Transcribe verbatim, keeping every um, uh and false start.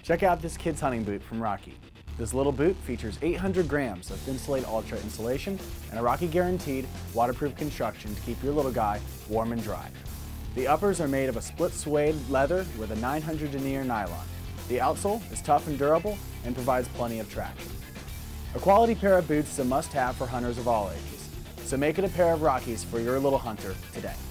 Check out this kid's hunting boot from Rocky. This little boot features eight hundred grams of Thinsulate Ultra Insulation and a Rocky guaranteed waterproof construction to keep your little guy warm and dry. The uppers are made of a split suede leather with a nine hundred denier nylon. The outsole is tough and durable and provides plenty of traction. A quality pair of boots is a must-have for hunters of all ages, so make it a pair of Rockies for your little hunter today.